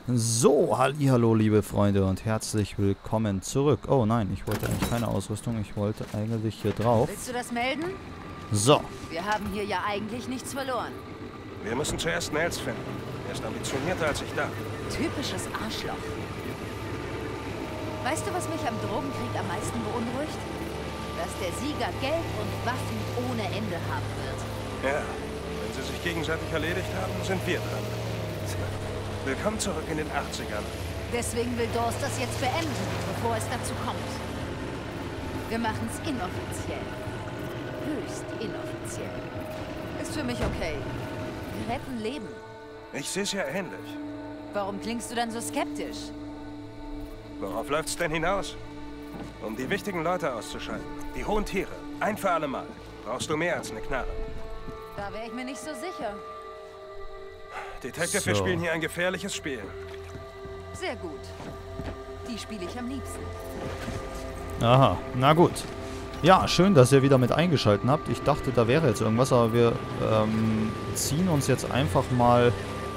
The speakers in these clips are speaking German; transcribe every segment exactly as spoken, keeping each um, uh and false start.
So, hallihallo, liebe Freunde und herzlich willkommen zurück. Oh nein, ich wollte eigentlich keine Ausrüstung, ich wollte eigentlich hier drauf. Willst du das melden? So. Wir haben hier ja eigentlich nichts verloren. Wir müssen zuerst Nels finden. Er ist ambitionierter als ich dachte. Typisches Arschloch. Weißt du, was mich am Drogenkrieg am meisten beunruhigt? Dass der Sieger Geld und Waffen ohne Ende haben wird. Ja, wenn sie sich gegenseitig erledigt haben, sind wir dran. Willkommen zurück in den achtzigern. Deswegen will Durst das jetzt beenden, bevor es dazu kommt. Wir machen es inoffiziell. Höchst inoffiziell. Ist für mich okay. Wir retten Leben. Ich sehe es ja ähnlich. Warum klingst du dann so skeptisch? Worauf läuft's denn hinaus? Um die wichtigen Leute auszuschalten. Die hohen Tiere. Ein für alle Mal. Brauchst du mehr als eine Knarre. Da wäre ich mir nicht so sicher. Detective, So. wir spielen hier ein gefährliches Spiel. Sehr gut. Die spiele ich am liebsten. Aha, na gut. Ja, schön, dass ihr wieder mit eingeschaltet habt. Ich dachte, da wäre jetzt irgendwas, aber wir ähm, ziehen uns jetzt einfach mal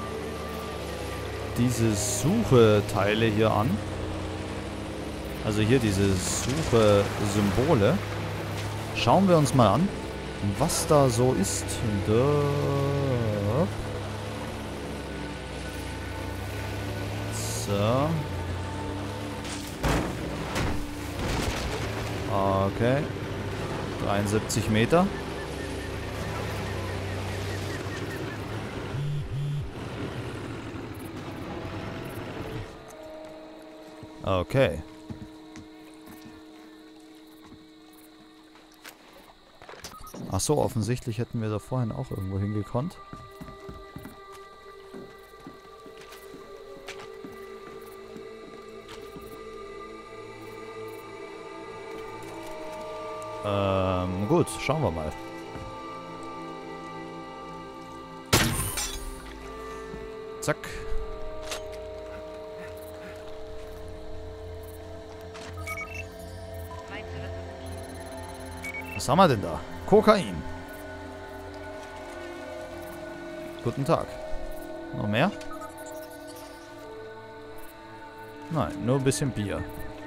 diese Suche-Teile hier an. Also hier diese Suche-Symbole. Schauen wir uns mal an, was da so ist. Da. So. Okay. dreiundsiebzig Meter. Okay. Ach so, offensichtlich hätten wir da vorhin auch irgendwo hingekonnt. Ähm, gut, schauen wir mal. Zack. Was haben wir denn da? Kokain. Guten Tag. Noch mehr? Nein, nur ein bisschen Bier.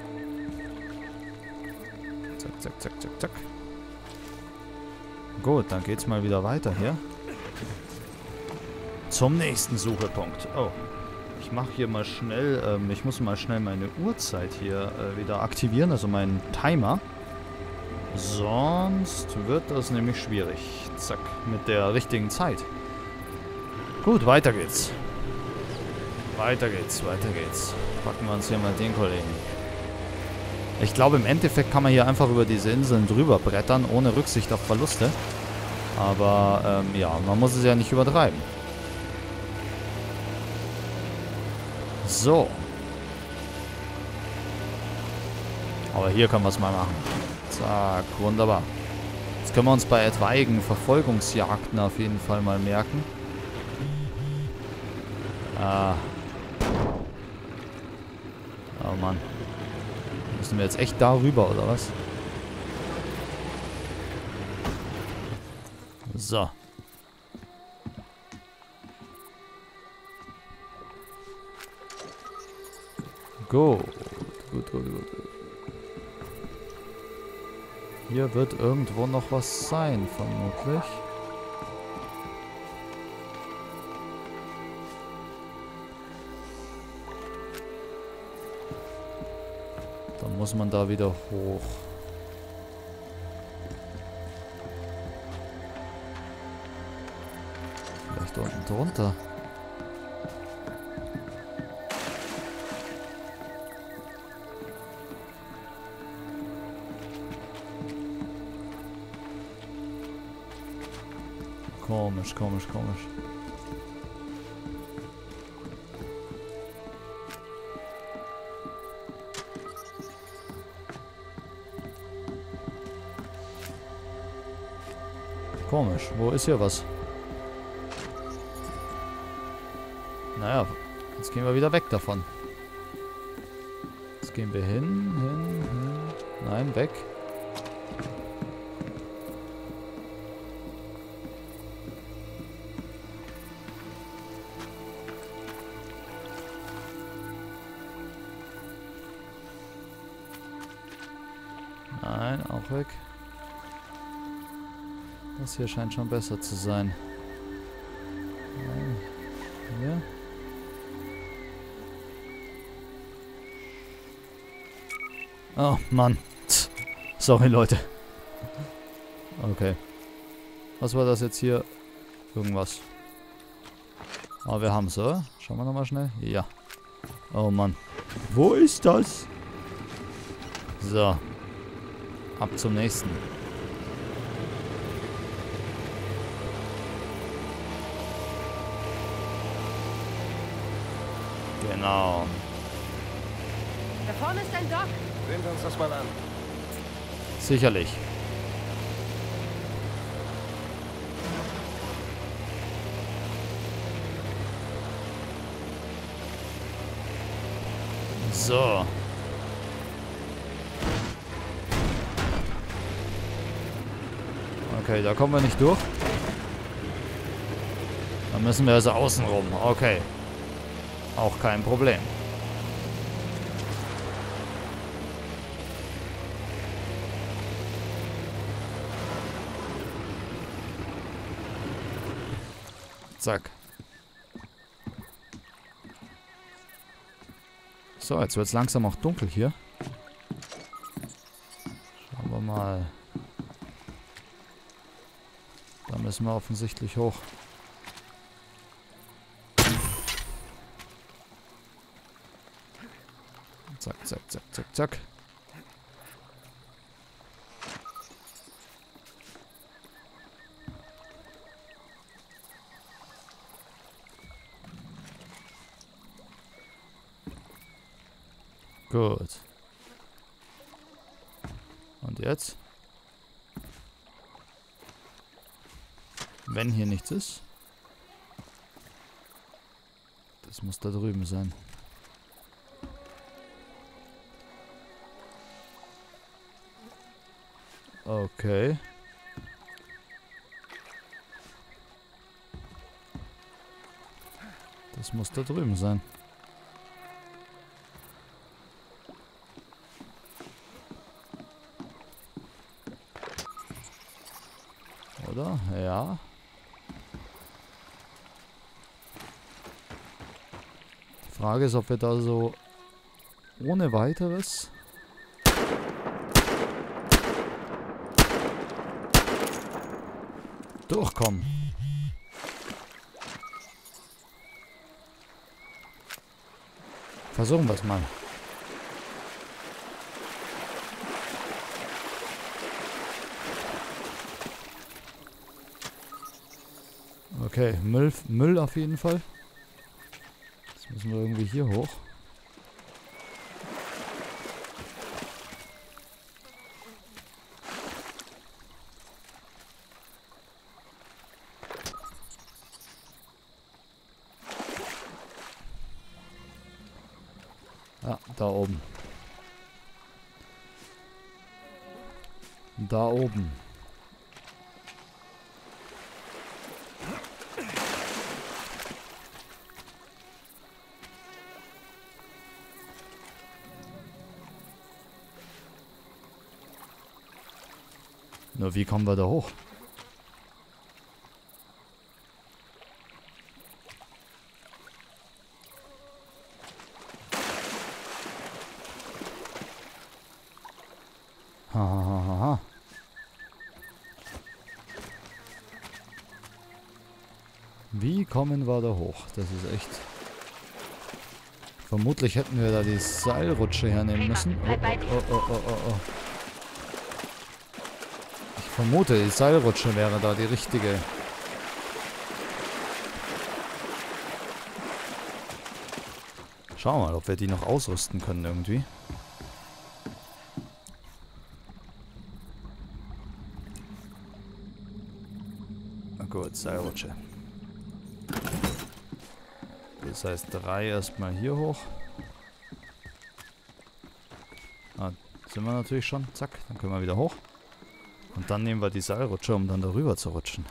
Zack, zack, zack, zack, zack. Gut, dann geht's mal wieder weiter hier. Zum nächsten Suchepunkt. Oh. Ich mache hier mal schnell, ähm, ich muss mal schnell meine Uhrzeit hier äh, wieder aktivieren, also meinen Timer. Sonst wird das nämlich schwierig. Zack, mit der richtigen Zeit. Gut, weiter geht's. Weiter geht's, weiter geht's. Packen wir uns hier mal den Kollegen. Ich glaube, im Endeffekt kann man hier einfach über diese Inseln drüber brettern, ohne Rücksicht auf Verluste. Aber, ähm, ja, man muss es ja nicht übertreiben. So. Aber hier können wir es mal machen. Zack, wunderbar. Jetzt können wir uns bei etwaigen Verfolgungsjagden auf jeden Fall mal merken. Ah. Oh Mann. Müssen wir jetzt echt darüber, oder was? So. Gut. Gut, gut, gut. Hier wird irgendwo noch was sein, vermutlich. Dann muss man da wieder hoch. Vielleicht unten drunter. Komisch, komisch, komisch. Komisch, wo ist hier was? Naja, jetzt gehen wir wieder weg davon. Jetzt gehen wir hin, hin, hin. Nein, weg. Nein, auch weg. Das hier scheint schon besser zu sein. Nein. Hier. Oh, Mann. Sorry, Leute. Okay. Was war das jetzt hier? Irgendwas. Aber wir haben es, oder? Schauen wir nochmal schnell. Ja. Oh, Mann. Wo ist das? So. Ab zum nächsten. Genau. Da vorne ist ein Dock. Sehen wir uns das mal an. Sicherlich. So. Okay, da kommen wir nicht durch. Dann müssen wir also außen rum. Okay. Auch kein Problem. Zack. So, jetzt wird es langsam auch dunkel hier. Schauen wir mal. Da müssen wir offensichtlich hoch. Zack, zack, zack, zack, zack. Gut. Und jetzt? Wenn hier nichts ist. Das muss da drüben sein. Okay. Das muss da drüben sein. Oder? Ja. Die Frage ist, ob wir da so ohne weiteres durchkommen. Versuchen wir es mal. Okay, Müll, Müll auf jeden Fall. Jetzt müssen wir irgendwie hier hoch. Ja, da oben. Da oben. Nur wie kommen wir da hoch? Hahaha. Wie kommen wir da hoch? Das ist echt... Vermutlich hätten wir da die Seilrutsche hernehmen müssen. Oh, oh, oh, oh, oh, oh. Ich vermute, die Seilrutsche wäre da die richtige. Schauen wir mal, ob wir die noch ausrüsten können irgendwie. Na gut, Seilrutsche. Das heißt, drei erstmal hier hoch. Ah, sind wir natürlich schon. Zack, dann können wir wieder hoch. Und dann nehmen wir die Seilrutsche, um dann darüber zu rutschen.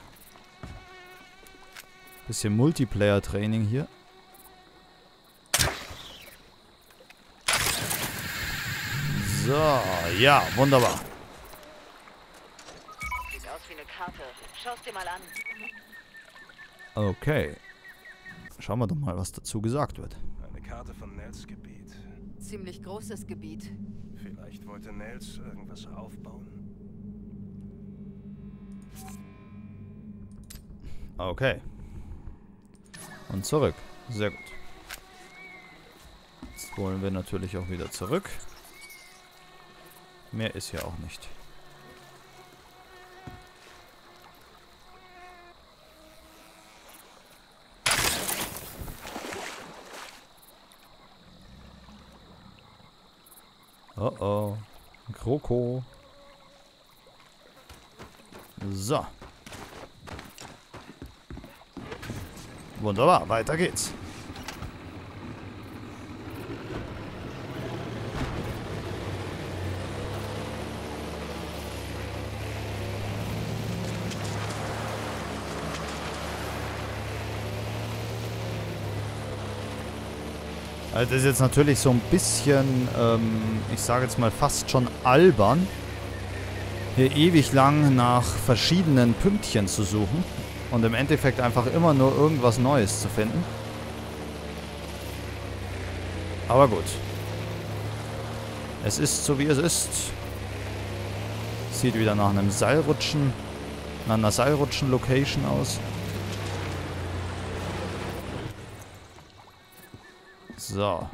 Bisschen Multiplayer-Training hier. So, ja, wunderbar. Schau's dir mal an. Okay. Schauen wir doch mal, was dazu gesagt wird. Eine Karte von Nels Gebiet. Ziemlich großes Gebiet. Vielleicht wollte Nels irgendwas aufbauen. Okay. Und zurück. Sehr gut. Jetzt wollen wir natürlich auch wieder zurück. Mehr ist hier auch nicht. Oh oh. Kroko. So. Wunderbar, weiter geht's. Also das ist jetzt natürlich so ein bisschen, ähm, ich sage jetzt mal fast schon albern, hier ewig lang nach verschiedenen Pünktchen zu suchen und im Endeffekt einfach immer nur irgendwas Neues zu finden. Aber gut. Es ist so wie es ist. Sieht wieder nach einem Seilrutschen, nach einer Seilrutschen-Location aus. So.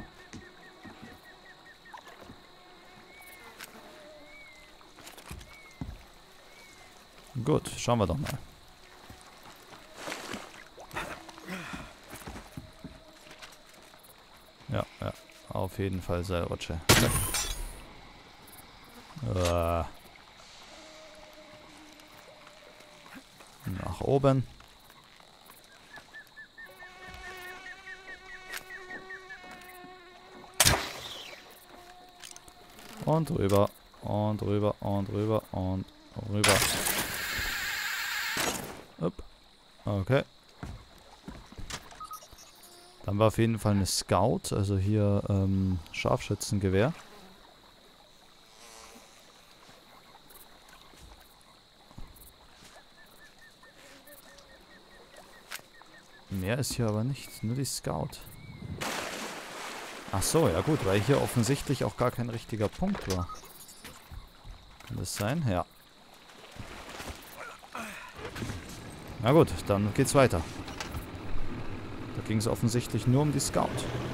Gut, schauen wir doch mal. Ja, ja, auf jeden Fall Seilrutsche. Äh. Nach oben. Und rüber, und rüber, und rüber, und rüber. Upp. Okay. Dann war auf jeden Fall eine Scout, also hier ähm, Scharfschützengewehr. Mehr ist hier aber nicht, nur die Scout. Ach so, ja gut, weil hier offensichtlich auch gar kein richtiger Punkt war. Kann das sein? Ja. Na gut, dann geht's weiter. Da ging es offensichtlich nur um die Scout.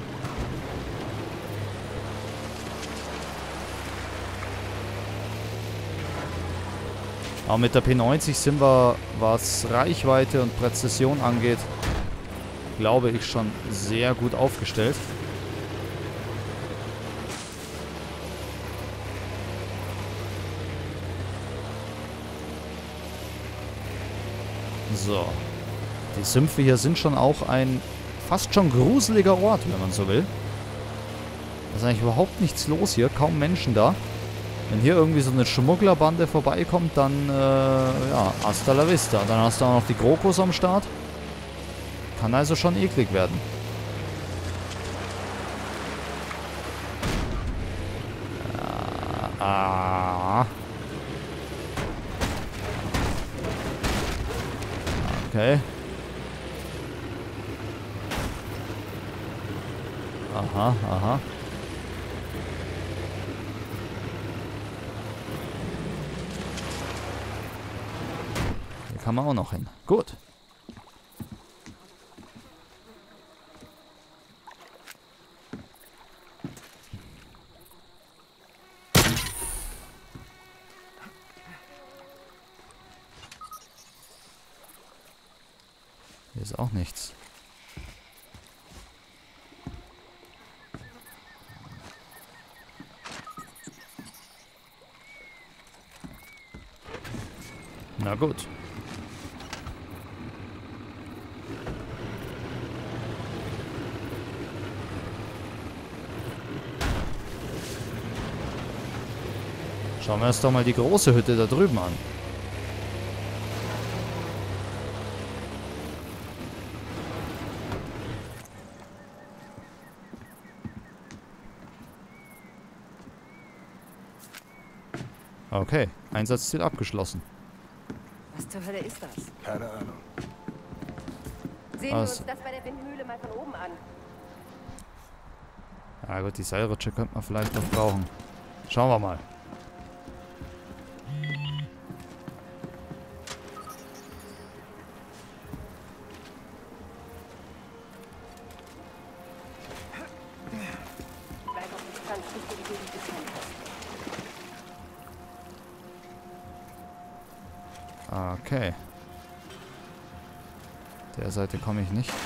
Aber mit der P neunzig sind wir, was Reichweite und Präzision angeht, glaube ich, schon sehr gut aufgestellt. So. Die Sümpfe hier sind schon auch ein fast schon gruseliger Ort, wenn man so will. Da ist eigentlich überhaupt nichts los hier, kaum Menschen da. Wenn hier irgendwie so eine Schmugglerbande vorbeikommt, dann, äh, ja, hasta la vista. Dann hast du auch noch die Krokos am Start. Kann also schon eklig werden. Ah. ah. Okay. Aha, aha. Hier kann man auch noch hin. Gut. Hier ist auch nichts. Na gut. Schauen wir uns doch mal die große Hütte da drüben an. Okay, Einsatzziel abgeschlossen. Was zur Hölle ist das? Keine Ahnung. Sehen wir Was? uns das bei der Windmühle mal von oben an. Ja gut, die Seilrutsche könnte man vielleicht noch brauchen. Schauen wir mal. Bleib auf Distanz, bis du die Gegend getrennt hast. Okay. Der Seite komme ich nicht.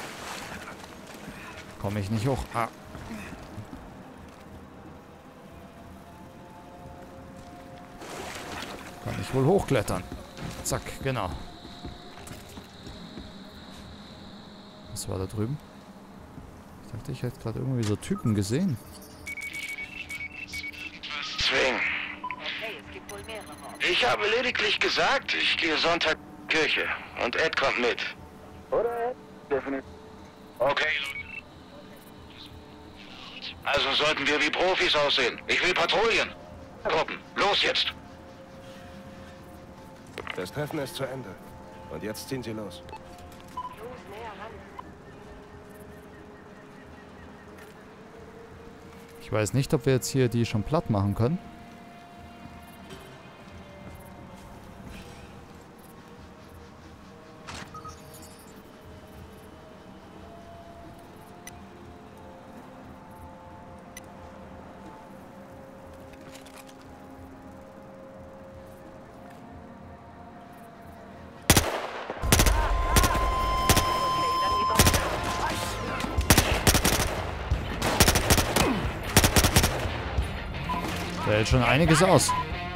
Komme ich nicht hoch. Ah. Kann ich wohl hochklettern. Zack, genau. Was war da drüben? Ich dachte, ich hätte gerade irgendwie so Typen gesehen. Zwing. Okay, es gibt wohl mehrere. Ich habe lediglich gesagt, ich gehe Sonntag in die Kirche. Und Ed kommt mit. Oder Ed? Definitiv. Okay, Leute. Also sollten wir wie Profis aussehen. Ich will Patrouillen. Gruppen, los jetzt. Das Treffen ist zu Ende. Und jetzt ziehen sie los. Los, näher ran. Ich weiß nicht, ob wir jetzt hier die schon platt machen können. Der hält schon einiges aus.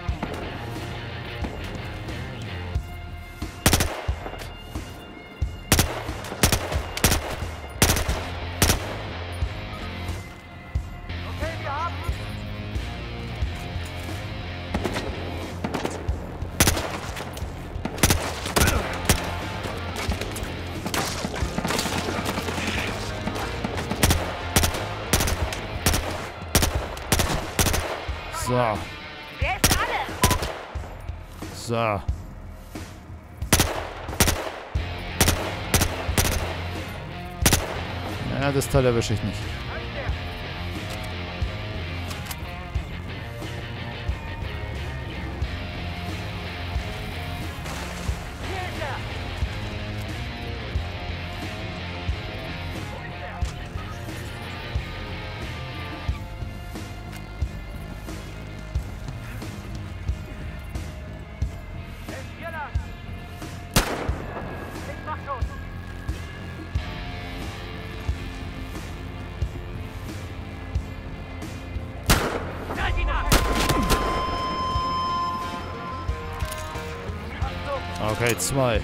So. Wer ist alle? So. Ja, das Teil erwische ich nicht. Okay, zwei.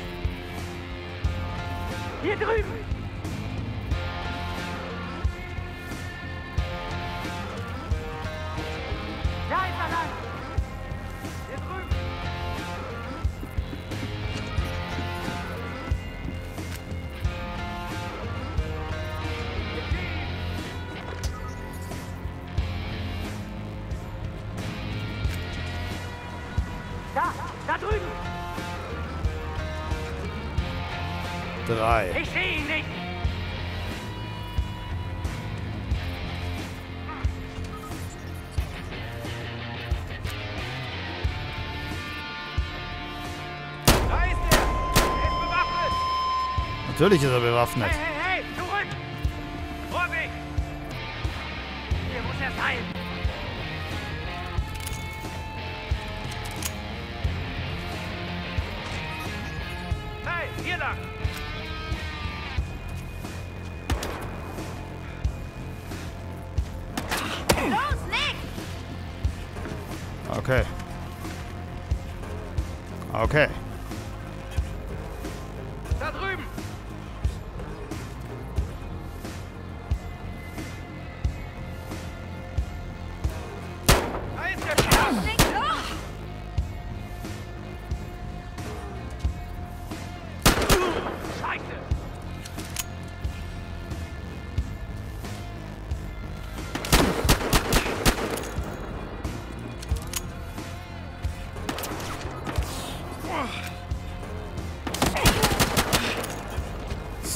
Hier drüben! Da ist er lang! Hier drüben! Da! Da drüben! Drei. Ich sehe ihn nicht! Da ist er! Er ist bewaffnet! Natürlich ist er bewaffnet. Hey, hey, hey! Zurück! Vorweg! Hier muss er sein! Hey, hier lang! Los, Nick! Okay. Okay. Da drüben! Da ist der Schatz! Nick, los! Scheiße!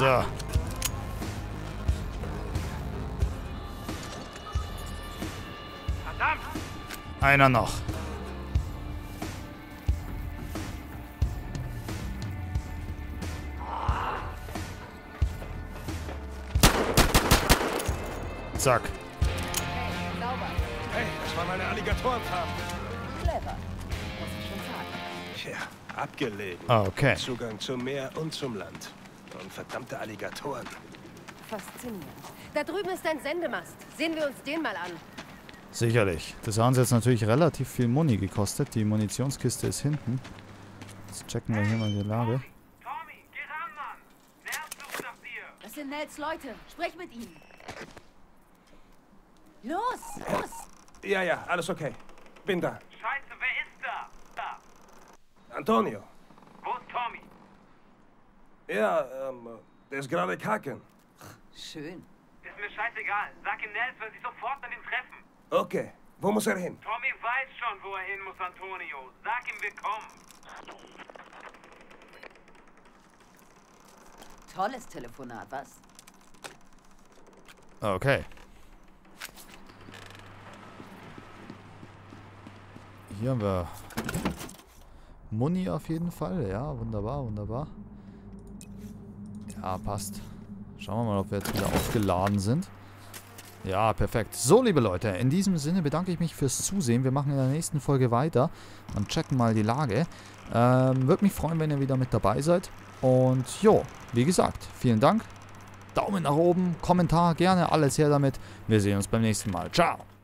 So. Verdammt! Einer noch. Zack. Hey, sauber. Hey, das war meine Alligatorenfarm. Clever. Muss ich schon sagen. Tja, abgelegen. Okay. Zugang zum Meer und zum Land. Und verdammte Alligatoren. Faszinierend. Da drüben ist ein Sendemast. Sehen wir uns den mal an. Sicherlich. Das haben sie jetzt natürlich relativ viel Muni gekostet. Die Munitionskiste ist hinten. Jetzt checken wir hier mal die Lage. Tommy, geh ran, Mann! Nerv sucht nach dir! Das sind Nels Leute. Sprech mit ihnen. Los, los! Ja, ja, alles okay. Bin da. Scheiße, wer ist da? Da! Antonio. Wo ist Tommy? Ja, ähm, der ist gerade kacken. Schön. Ist mir scheißegal. Sag ihm, Nels soll sich sofort mit ihm treffen. Okay, wo muss er hin? Tommy weiß schon, wo er hin muss, Antonio. Sag ihm, wir kommen. Tolles Telefonat, was? Okay. Hier haben wir Muni auf jeden Fall. Ja, wunderbar, wunderbar. Ja, passt. Schauen wir mal, ob wir jetzt wieder aufgeladen sind. Ja, perfekt. So, liebe Leute, in diesem Sinne bedanke ich mich fürs Zusehen. Wir machen in der nächsten Folge weiter und checken mal die Lage. Ähm, würde mich freuen, wenn ihr wieder mit dabei seid. Und jo, wie gesagt, vielen Dank. Daumen nach oben, Kommentar, gerne alles her damit. Wir sehen uns beim nächsten Mal. Ciao.